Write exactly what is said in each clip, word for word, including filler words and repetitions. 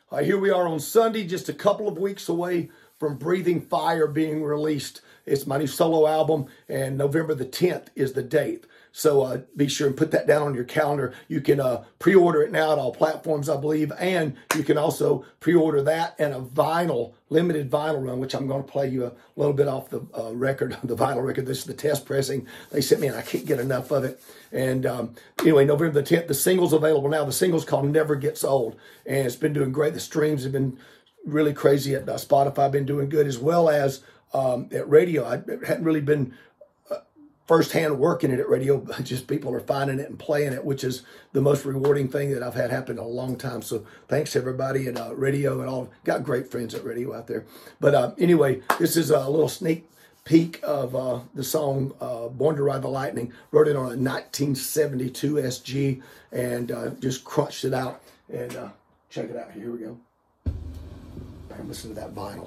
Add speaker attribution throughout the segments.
Speaker 1: Uh, here we are on Sunday, just a couple of weeks away from Breathing Fire being released. It's my new solo album, and November the tenth is the date. So uh, be sure and put that down on your calendar. You can uh, pre-order it now at all platforms, I believe, and you can also pre-order that and a vinyl, limited vinyl run, which I'm going to play you a little bit off the uh, record, the vinyl record. This is the test pressing they sent me, and I can't get enough of it. And um, anyway, November the tenth, the single's available now. The single's called Never Gets Old, and it's been doing great. The streams have been really crazy at uh, Spotify, been doing good, as well as um, at radio. I hadn't really been firsthand working it at radio, but just people are finding it and playing it, which is the most rewarding thing that I've had happen in a long time. So thanks to everybody at uh, radio and all. Got great friends at radio out there. But uh, anyway, this is a little sneak peek of uh, the song uh, Born to Ride the Lightning. Wrote it on a nineteen seventy-two S G and uh, just crunched it out. And uh, check it out. Here we go. And listen to that vinyl.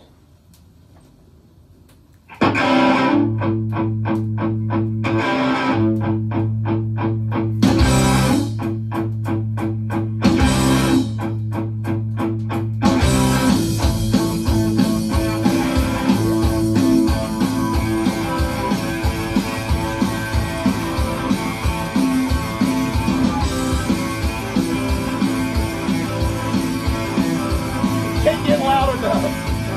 Speaker 1: Can't get loud enough.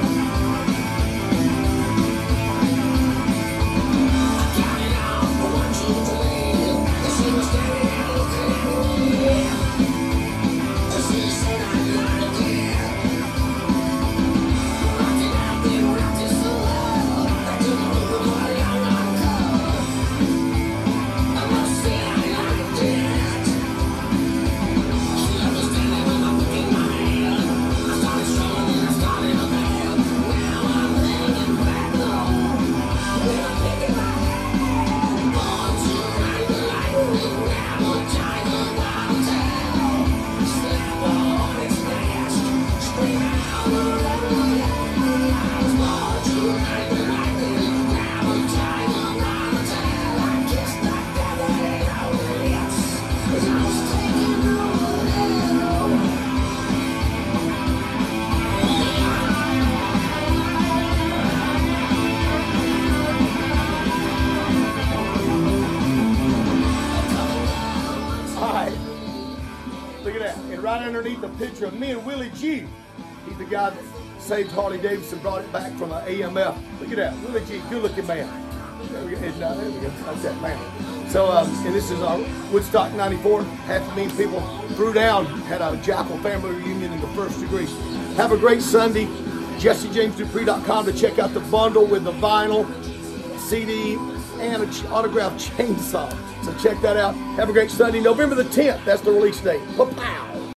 Speaker 1: Look at that. And right underneath the picture of me and Willie G. He's the guy that saved Harley Davidson, brought it back from an A M F. Look at that. Willie G, good looking man. There we go. And, uh, there we go. That's that man. So, um, and this is our Woodstock ninety-four. Half a million people threw down. Had a Jackal family reunion in the first degree. Have a great Sunday. Jesse James Dupree dot com to check out the bundle with the vinyl, C D, and an autographed chainsaw. So check that out. Have a great Sunday. November the tenth, that's the release date. Pa-pow!